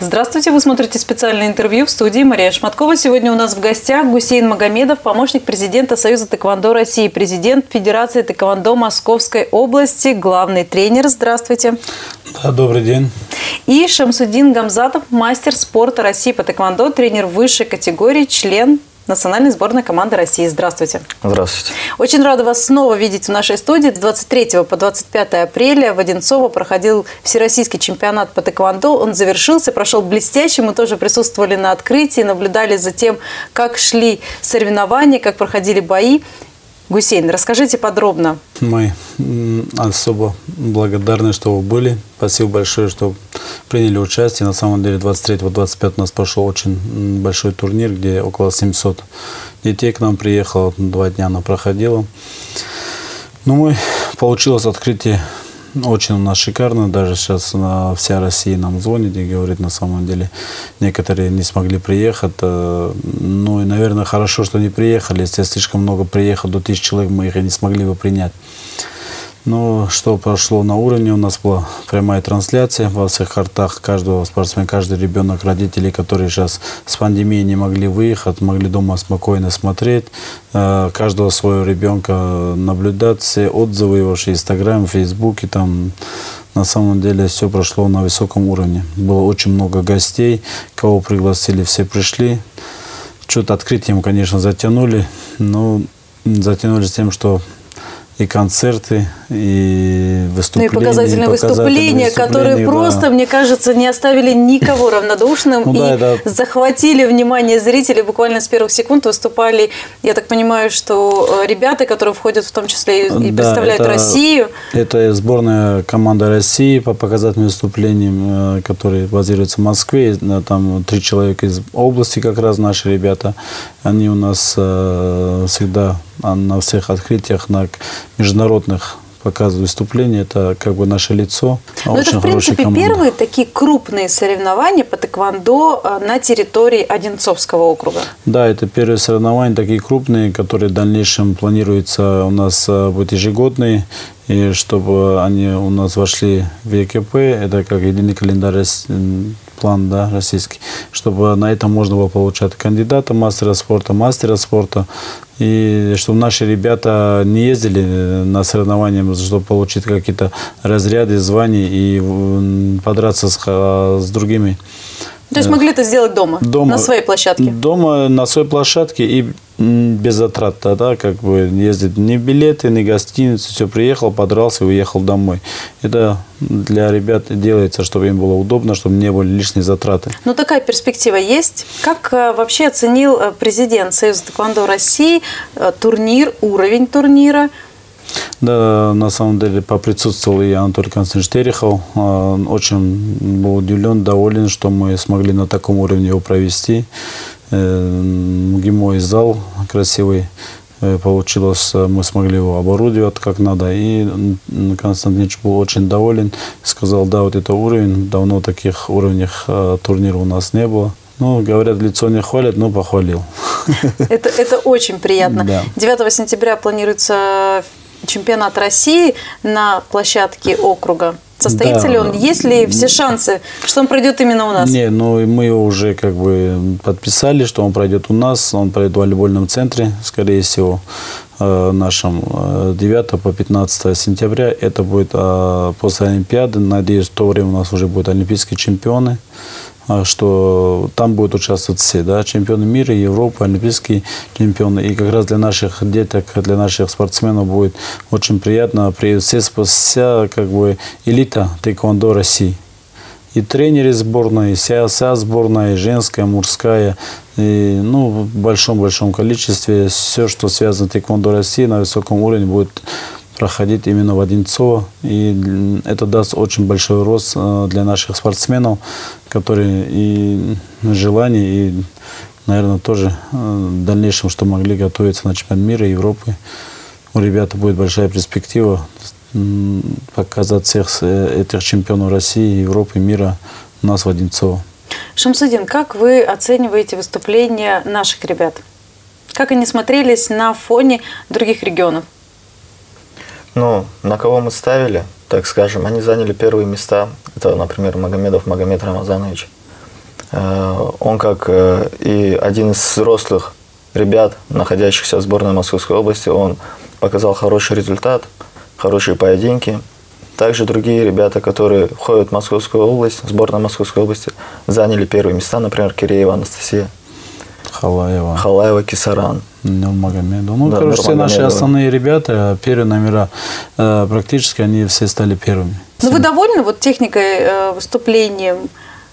Здравствуйте, вы смотрите специальное интервью в студии Мария Шматкова. Сегодня у нас в гостях Гусейн Магомедов, помощник президента Союза тэквондо России, президент Федерации тэквондо Московской области, главный тренер. Здравствуйте. Да, добрый день. И Шамсудин Гамзатов, мастер спорта России по тэквондо, тренер высшей категории, член национальной сборной команды России. Здравствуйте. Здравствуйте. Очень рада вас снова видеть в нашей студии. С 23 по 25 апреля в Одинцово проходил всероссийский чемпионат по тэквондо. Он завершился, прошел блестяще. Мы тоже присутствовали на открытии, наблюдали за тем, как шли соревнования, как проходили бои. Гусейн, расскажите подробно. Мы особо благодарны, что вы были. Спасибо большое, что приняли участие. На самом деле 23-25 у нас прошел очень большой турнир, где около 700 детей к нам приехало. 2 дня она проходила. Ну, получилось открытие очень у нас шикарно. Даже сейчас вся Россия нам звонит и говорит, на самом деле, некоторые не смогли приехать. Ну и, наверное, хорошо, что не приехали. Если слишком много приехало, до 1000 человек, мы их и не смогли бы принять. Но что прошло на уровне, у нас была прямая трансляция во всех картах каждого спортсмена, каждый ребенок, родители, которые сейчас с пандемией не могли выехать, могли дома спокойно смотреть, каждого своего ребенка наблюдать, все отзывы в Инстаграме, Фейсбуке, там на самом деле все прошло на высоком уровне. Было очень много гостей, кого пригласили, все пришли. Что-то открытием, конечно, затянули, но затянули с тем, что и концерты, и выступления. Ну и показательные выступления, которые да, просто, мне кажется, не оставили никого равнодушным и захватили внимание зрителей. Буквально с первых секунд выступали, я так понимаю, что ребята, которые входят в том числе и представляют Россию. Это сборная команда России по показательным выступлениям, которые базируются в Москве. Там 3 человека из области, как раз наши ребята. Они у нас всегда на всех открытиях, на международных показывают выступления. Это как бы наше лицо. Но это, в принципе, первые такие крупные соревнования по тэквондо на территории Одинцовского округа. Да, это первые соревнования, такие крупные, которые в дальнейшем планируются у нас быть ежегодные. И чтобы они у нас вошли в ЕКП, это как единый календарь, план, да, российский, чтобы на этом можно было получать кандидата, мастера спорта, и чтобы наши ребята не ездили на соревнования, чтобы получить какие-то разряды, звания и подраться с другими. То есть могли это сделать дома на своей площадке? Дома, на своей площадке и без затрат, да, как бы ездить ни билеты, ни гостиницы, все, приехал, подрался и уехал домой. Это для ребят делается, чтобы им было удобно, чтобы не были лишние затраты. Но такая перспектива есть. Как вообще оценил президент Союза тэквондо России турнир, уровень турнира? Да, на самом деле поприсутствовал и Анатолий Константинович Терехов. Он очень был удивлен, доволен, что мы смогли на таком уровне его провести. МГИМО зал красивый получилось, мы смогли его оборудовать как надо. И Константинович был очень доволен, сказал, да, вот это уровень, давно таких уровней турнира у нас не было. Ну, говорят, лицо не хвалят, но похвалил. Это очень приятно. Да. 9 сентября планируется чемпионат России на площадке округа. Состоится ли он? Есть ли все шансы, что он пройдет именно у нас? Не, ну мы его уже как бы подписали, что он пройдет у нас. Он пройдет в волейбольном центре, скорее всего, нашем 9 по 15 сентября. Это будет после Олимпиады. Надеюсь, в то время у нас уже будут олимпийские чемпионы, что там будут участвовать все, да, чемпионы мира, Европы, олимпийские чемпионы. И как раз для наших деток, для наших спортсменов будет очень приятно. Вся как бы элита тэквондо России. И тренеры сборной, вся сборная, и женская, мужская, и, ну, в большом количестве. Все, что связано с тэквондо России на высоком уровне, будет проходить именно в Одинцово. И это даст очень большой рост для наших спортсменов, которые и желание, и, наверное, тоже в дальнейшем, что могли готовиться на чемпионат мира, Европы. У ребят будет большая перспектива показать всех этих чемпионов России, Европы, мира у нас в Одинцово. Шамсудин, как вы оцениваете выступления наших ребят? Как они смотрелись на фоне других регионов? Ну, на кого мы ставили, так скажем, они заняли первые места. Это, например, Магомедов Магомед Рамазанович. Он как и один из взрослых ребят, находящихся в сборной Московской области, он показал хороший результат, хорошие поединки. Также другие ребята, которые входят в Московскую область, сборная Московской области, заняли первые места, например, Киреева Анастасия, Халаева Кисаран. Нурмагомедова. Ну, Да, короче, все наши Нурмагомедова. основные ребята, первые номера, практически они все стали первыми. Ну, вы довольны вот техникой, выступлением?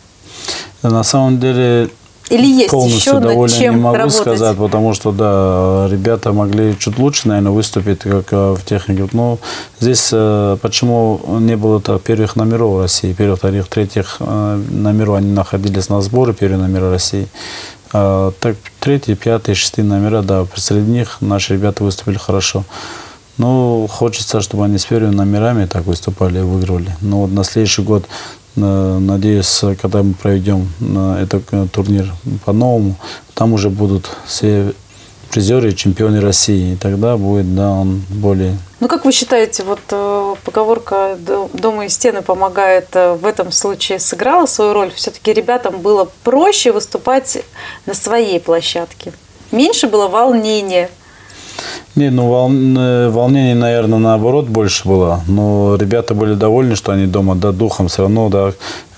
На самом деле, Или есть полностью еще над доволен не чем могу работать? сказать, потому что, да, ребята могли чуть лучше, наверное, выступить, как в технике. Но здесь почему не было первых номеров в России, первых, вторых, третьих номеров, они находились на сборе, первые номера России. Так, третьи, пятые, шестые номера, да, среди них наши ребята выступили хорошо. Ну, хочется, чтобы они с первыми номерами так выступали и выигрывали. Но вот на следующий год, надеюсь, когда мы проведем этот турнир по-новому, там уже будут все призеры и чемпионы России. И тогда будет, да, он более... Ну, как вы считаете, вот поговорка «дома и стены» помогает в этом случае сыграла свою роль? Все-таки ребятам было проще выступать на своей площадке? Меньше было волнения? Не, ну волнение, наверное, наоборот больше было. Но ребята были довольны, что они дома, да, духом все равно, да,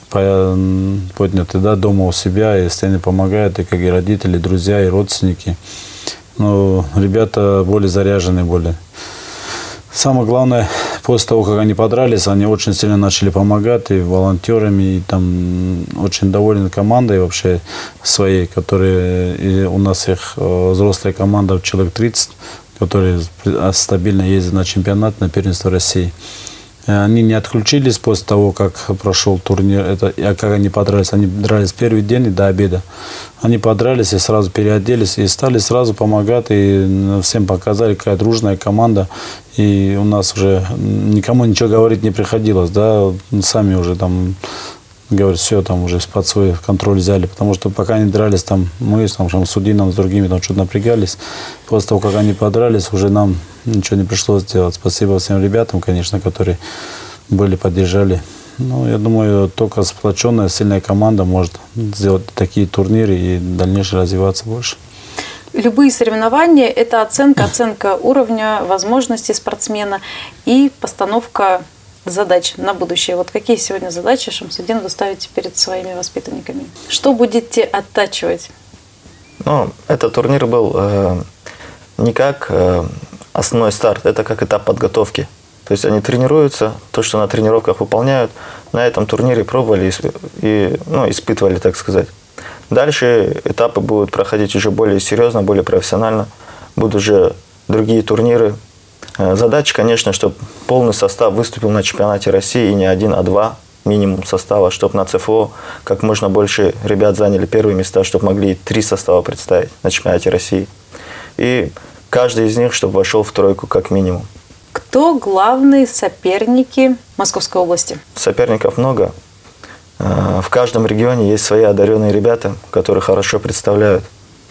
подняты, да, дома у себя, и стены помогают, и как и родители, и друзья, и родственники. Но ребята более заряженные, более. Самое главное, после того, как они подрались, они очень сильно начали помогать и волонтерами, и там очень довольны командой вообще своей, которые, и у нас их взрослая команда, человек 30, которые стабильно ездят на чемпионат, на первенство России. Они не отключились после того, как прошел турнир, как они подрались. Они дрались первый день и до обеда. Они подрались и сразу переоделись, и стали сразу помогать, и всем показали, какая дружная команда. И у нас уже никому ничего говорить не приходилось, да, сами уже там, говорят, все, там уже под свой контроль взяли, потому что пока они дрались, там мы там, с Удином, с другими там что-то напрягались. После того, как они подрались, уже нам ничего не пришлось делать. Спасибо всем ребятам, конечно, которые были, поддержали. Ну, я думаю, только сплоченная, сильная команда может сделать такие турниры и дальнейшее развиваться больше. Любые соревнования – это оценка уровня, возможностей спортсмена и постановка задач на будущее. Вот какие сегодня задачи, Шамсудин, вы ставите перед своими воспитанниками? Что будете оттачивать? Ну, этот турнир был не как основной старт, это как этап подготовки. То есть они тренируются, то, что на тренировках выполняют, на этом турнире пробовали и испытывали, так сказать. Дальше этапы будут проходить уже более серьезно, более профессионально. Будут уже другие турниры. Задача, конечно, чтобы полный состав выступил на чемпионате России, и не один, а два минимум состава, чтобы на ЦФО как можно больше ребят заняли первые места, чтобы могли 3 состава представить на чемпионате России. И каждый из них, чтобы вошел в тройку как минимум. Кто главные соперники Московской области? Соперников много. В каждом регионе есть свои одаренные ребята, которые хорошо представляют.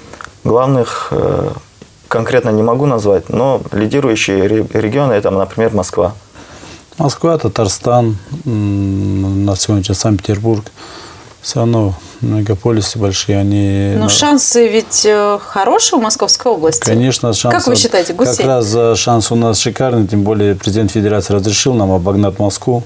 Главных конкретно не могу назвать, но лидирующие регионы – это, например, Москва. Москва, Татарстан, на сегодня Санкт-Петербург. Все равно мегаполисы большие, они... Но шансы ведь хорошие у Московской области. Конечно, шансы... Как вы считаете, Гусейн? Как раз шанс у нас шикарный, тем более президент Федерации разрешил нам обогнать Москву.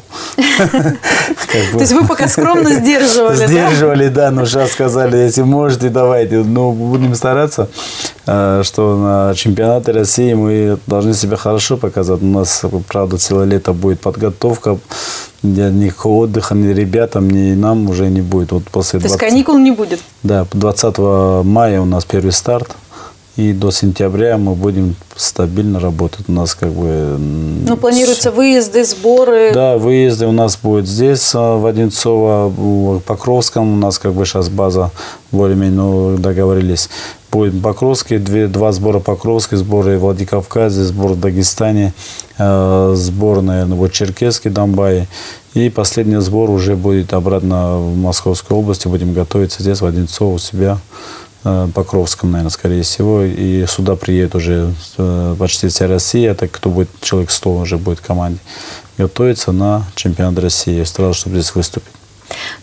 То есть вы пока скромно сдерживали, да? Сдерживали, да, но сейчас сказали, если можете, давайте. Но будем стараться, что на чемпионате России мы должны себя хорошо показать. У нас, правда, целое лето будет подготовка. Никакого отдыха ни ребятам, ни нам уже не будет. Вот после То есть каникул не будет? Да, 20 мая у нас первый старт. И до сентября мы будем стабильно работать. У нас как бы... Ну, планируются выезды, сборы? Да, выезды у нас будут здесь, в Одинцово, в Покровском. У нас как бы сейчас база более-менее договорились. Будет Покровский, два сбора Покровский, сборы в Владикавказе, сбор в Дагестане, сбор, наверное, вот Черкесский, Донбай. И последний сбор уже будет обратно в Московской области. Будем готовиться здесь, в Одинцово, у себя. Покровском, наверное, скорее всего. И сюда приедет уже почти вся Россия. Так кто будет, человек 100 уже будет в команде. Готовиться на чемпионат России. Сразу, чтобы здесь выступить.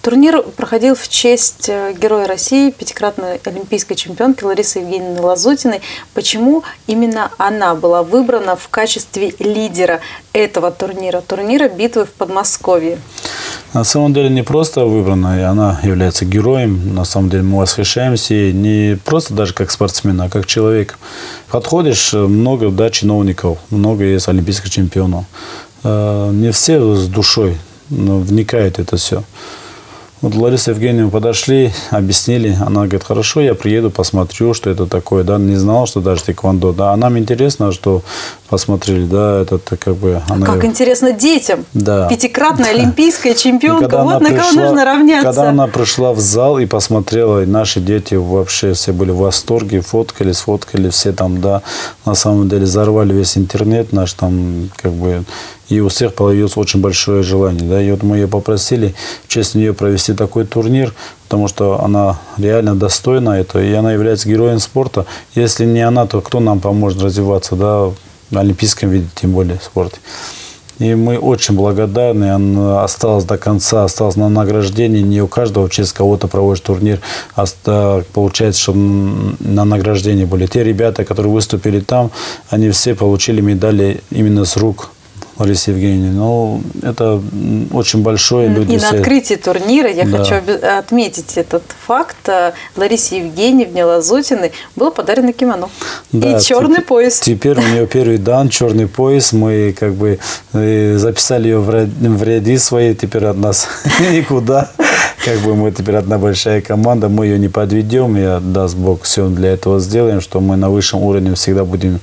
Турнир проходил в честь Героя России, пятикратной олимпийской чемпионки Ларисы Евгеньевны Лазутиной. Почему именно она была выбрана в качестве лидера этого турнира битвы в Подмосковье? На самом деле не просто выбрана, и она является героем. На самом деле мы восхищаемся ей не просто даже как спортсмен, а как человек. Подходишь, много чиновников, много есть олимпийских чемпионов. Не все с душой вникают в это все. Вот Лариса Евгеньевна подошли, объяснили. Она говорит, хорошо, я приеду, посмотрю, что это такое. Да, не знала, что даже тэквондо. Да, а нам интересно, что посмотрели. Да, это как бы... Как интересно детям. Да. Пятикратная олимпийская чемпионка. Вот на кого нужно равняться. Когда она пришла в зал и посмотрела, и наши дети вообще все были в восторге, сфоткали, все там, да. На самом деле взорвали весь интернет наш там, как бы... И у всех появилось очень большое желание. Да? И вот мы ее попросили в честь нее провести такой турнир, потому что она реально достойна этого, и она является героем спорта. Если не она, то кто нам поможет развиваться, да, в олимпийском виде, тем более в спорте. И мы очень благодарны. Она осталась до конца, осталась на награждении. Не у каждого в честь кого-то проводит турнир. Получается, что на награждении были те ребята, которые выступили там, они все получили медали именно с рук Ларисы Евгеньевны. Ну, это очень большое. Люди и на открытии турнира я хочу отметить этот факт. Ларисе Евгеньевне Лазутиной было подарено кимоно. Да, и черный пояс. Теперь у нее первый дан, черный пояс. Мы как бы записали ее в ряды свои. Теперь от нас никуда. Как бы мы теперь одна большая команда. Мы ее не подведем. И, даст Бог, все для этого сделаем, что мы на высшем уровне всегда будем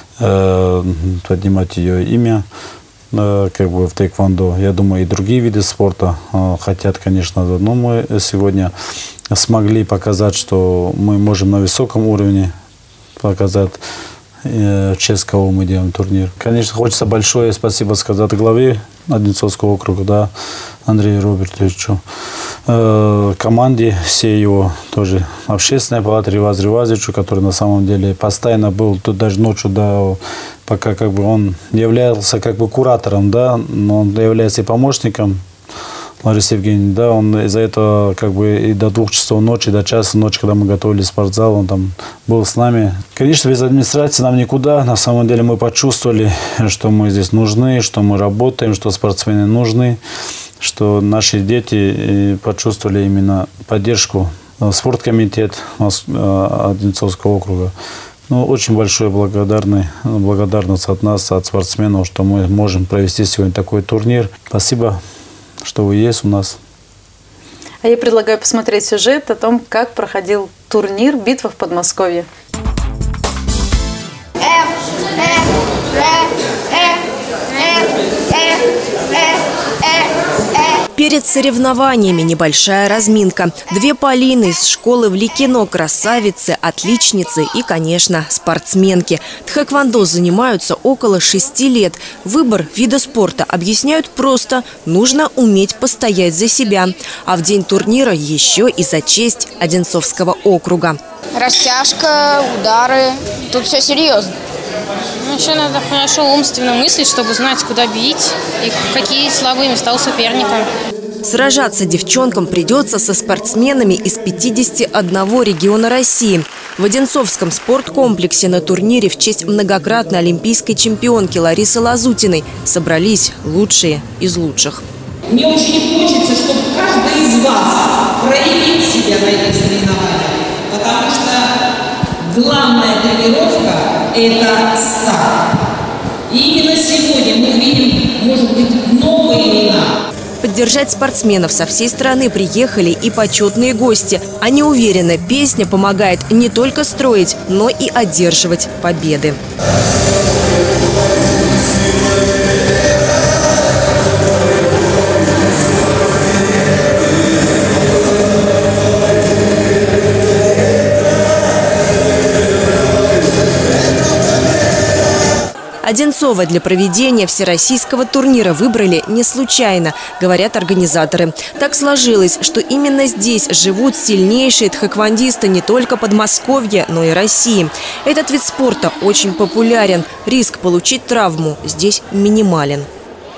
поднимать ее имя. Как бы в тэквондо. Я думаю, и другие виды спорта хотят, конечно, но мы сегодня смогли показать, что мы можем на высоком уровне показать, в честь кого мы делаем турнир. Конечно, хочется большое спасибо сказать главе Одинцовского округа, да, Андрею Робертовичу, команде всей его, тоже общественной палаты Риваз Ривазовичу, который на самом деле постоянно был тут даже ночью, да, пока как бы он являлся как бы куратором, да, но он является и помощником Ларисы Евгеньевны, да, он из-за этого как бы и до 2 часов ночи, до часа ночи, когда мы готовили спортзал, он там был с нами. Конечно, без администрации нам никуда. На самом деле мы почувствовали, что мы здесь нужны, что мы работаем, что спортсмены нужны, что наши дети почувствовали именно поддержку. Спорткомитет Одинцовского округа. Ну, очень большое благодарность от нас, от спортсменов, что мы можем провести сегодня такой турнир. Спасибо, что вы есть у нас. А я предлагаю посмотреть сюжет о том, как проходил турнир «Битва в Подмосковье». Перед соревнованиями небольшая разминка. 2 Полины из школы в Ликино, красавицы, отличницы и, конечно, спортсменки. Тхэквондо занимаются около 6 лет. Выбор вида спорта объясняют просто. Нужно уметь постоять за себя. А в день турнира еще и за честь Одинцовского округа. Растяжка, удары. Тут все серьезно. Еще надо хорошо умственно мыслить, чтобы знать, куда бить и какие слабые места у соперника. Сражаться девчонкам придется со спортсменами из 51 региона России. В Одинцовском спорткомплексе на турнире в честь многократной олимпийской чемпионки Ларисы Лазутиной собрались лучшие из лучших. Мне очень хочется, чтобы каждый из вас проявил себя на этих соревнованиях, потому что главная тренировка – это старт. И именно сегодня мы увидим, может быть, новые имена. Поддержать спортсменов со всей страны приехали и почетные гости. Они уверены, песня помогает не только строить, но и одерживать победы. Одинцово для проведения всероссийского турнира выбрали не случайно, говорят организаторы. Так сложилось, что именно здесь живут сильнейшие тхэквондисты не только Подмосковья, но и России. Этот вид спорта очень популярен. Риск получить травму здесь минимален.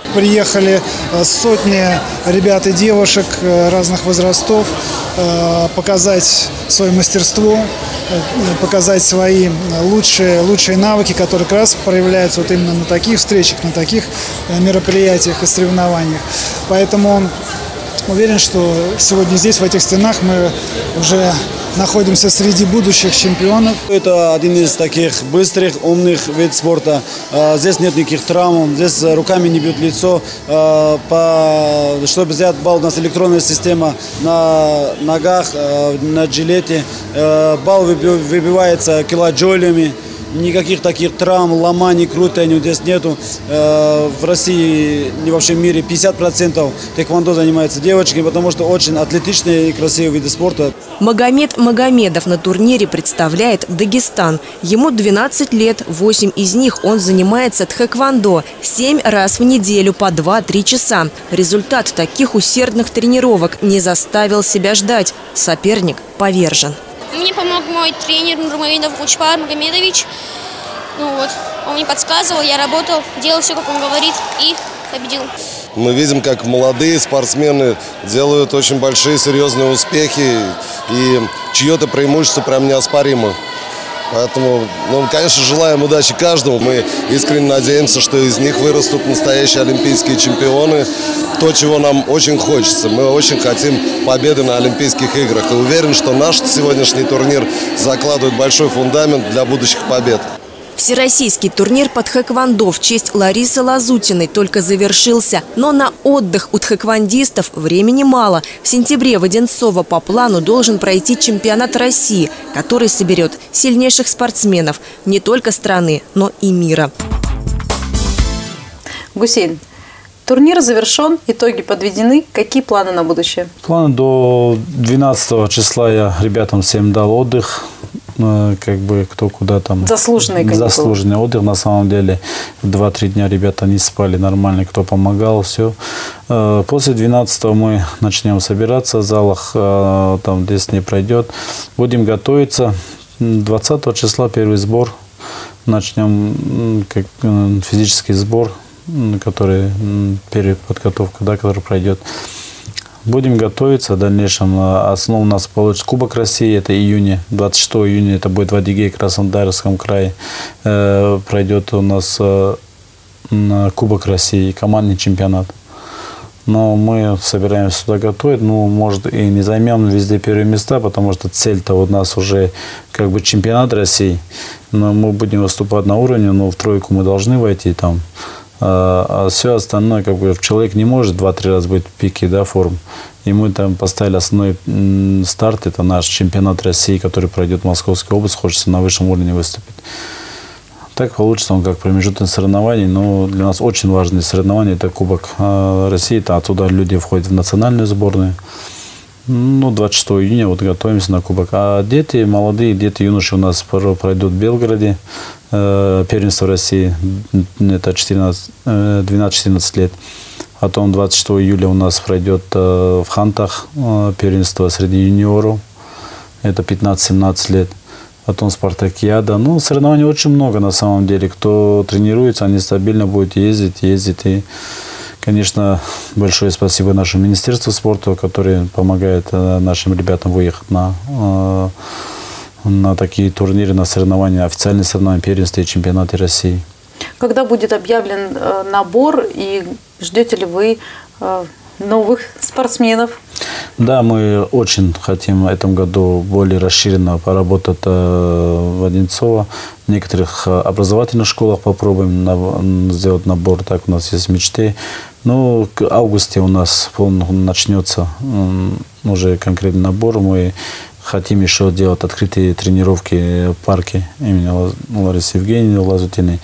Приехали сотни ребят и девушек разных возрастов показать свое мастерство, показать свои лучшие навыки, которые как раз проявляются вот именно на таких встречах, на таких мероприятиях и соревнованиях. Поэтому уверен, что сегодня здесь, в этих стенах, мы уже находимся среди будущих чемпионов. Это один из таких быстрых, умных видов спорта. Здесь нет никаких травм, здесь руками не бьют лицо. Чтобы взять балл, у нас электронная система на ногах, на жилете. Балл выбивается килоджоулями. Никаких таких травм, ломаний, крутаний здесь нету. В России и во всем мире 50% тэквондо занимаются девочки, потому что очень атлетичные и красивые виды спорта. Магомед Магомедов на турнире представляет Дагестан. Ему 12 лет, 8 из них он занимается тхэквондо 7 раз в неделю по 2-3 часа. Результат таких усердных тренировок не заставил себя ждать. Соперник повержен. Мне помог мой тренер Нурмавинов Учпар Магомедович. Он мне подсказывал, я работал, делал все, как он говорит, и победил. Мы видим, как молодые спортсмены делают очень большие, серьезные успехи, и чье-то преимущество прям неоспоримо. Поэтому, конечно, желаем удачи каждому. Мы искренне надеемся, что из них вырастут настоящие олимпийские чемпионы. То, чего нам очень хочется. Мы очень хотим победы на Олимпийских играх. И уверен, что наш сегодняшний турнир закладывает большой фундамент для будущих побед. Всероссийский турнир по тхэквондо в честь Ларисы Лазутиной только завершился. Но на отдых у тхэквондистов времени мало. В сентябре в Одинцово по плану должен пройти чемпионат России, который соберет сильнейших спортсменов не только страны, но и мира. Гусейн, турнир завершен, итоги подведены. Какие планы на будущее? Планы до 12 числа я ребятам всем дал отдых. Как бы кто куда там. Заслуженный каникулы. Заслуженный отдых. На самом деле 2-3 дня ребята не спали нормально, кто помогал, все. После 12 мы начнем собираться в залах, там 10 дней пройдет. Будем готовиться. 20 числа первый сбор. Начнем физический сбор, который переподготовка, да, который пройдет. Будем готовиться в дальнейшем. Основа у нас получится Кубок России, это июня, 26 июня, это будет в Адыгее, Краснодарском крае. Пройдет у нас Кубок России, командный чемпионат. Но мы собираемся сюда готовить. Ну, может, и не займем везде первые места, потому что цель-то у нас уже как бы чемпионат России. Но мы будем выступать на уровне, но в тройку мы должны войти там. А все остальное, как бы, человек не может 2-3 раза быть в пике, да, форм. И мы там поставили основной старт, это наш чемпионат России, который пройдет в Московской области, хочется на высшем уровне выступить. Так получится он как промежуточное соревнование, но для нас очень важные соревнования, это Кубок России, это оттуда люди входят в национальную сборную. Ну, 26 июня вот готовимся на Кубок. А дети, молодые дети, юноши у нас пройдут в Белгороде, первенство России, это 12-14 лет. Потом 26 июля у нас пройдет в Хантах первенство среди юниоров, это 15-17 лет. Потом спартакиада. Ну, соревнований очень много на самом деле. Кто тренируется, они стабильно будут ездить. И, конечно, большое спасибо нашему Министерству спорта, которое помогает нашим ребятам выехать на такие турниры, на соревнования, официальные соревнования, первенства и чемпионаты России. Когда будет объявлен набор и ждете ли вы новых спортсменов? Да, мы очень хотим в этом году более расширенно поработать в Одинцово. В некоторых образовательных школах попробуем сделать набор, так у нас есть мечты. Но к августе у нас начнется уже конкретный набор. Мы хотим еще делать открытые тренировки в парке имени Ларисы Евгеньевны Лазутиной.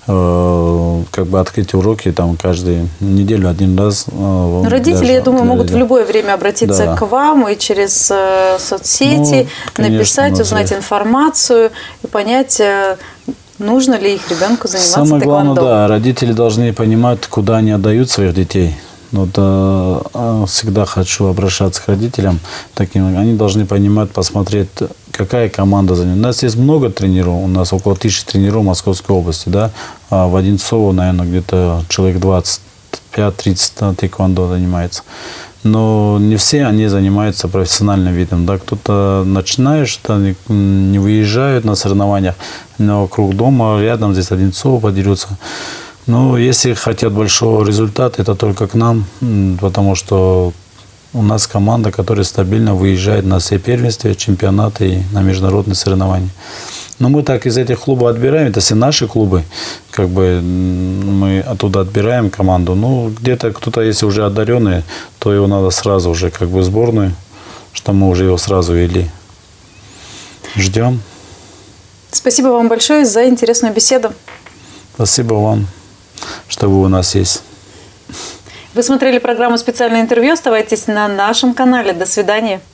Как бы открытые уроки там каждую неделю один раз. Родители, я думаю, могут в любое время обратиться к вам и через соцсети, написать, узнать информацию и понять, нужно ли их ребенку заниматься тэквондо. Самое главное, да, родители должны понимать, куда они отдают своих детей. Вот, всегда хочу обращаться к родителям таким. Они должны понимать, посмотреть, какая команда за ним. У нас есть много тренеров, у нас около 1000 тренеров в Московской области, да, а в Одинцово, наверное, где-то человек 20 25-30 тэквондо занимается. Но не все они занимаются профессиональным видом. Да? Кто-то начинаешь, не выезжают на соревнования, но вокруг дома, рядом здесь Одинцово подерутся. Но если хотят большого результата, это только к нам, потому что у нас команда, которая стабильно выезжает на все первенства, чемпионаты и на международные соревнования. Но мы так из этих клубов отбираем, это все наши клубы, как бы мы оттуда отбираем команду. Ну, где-то кто-то, если уже одаренный, то его надо сразу уже как бы в сборную, что мы уже его сразу вели. Ждем. Спасибо вам большое за интересную беседу. Спасибо вам, что вы у нас есть. Вы смотрели программу «Специальное интервью». Оставайтесь на нашем канале. До свидания.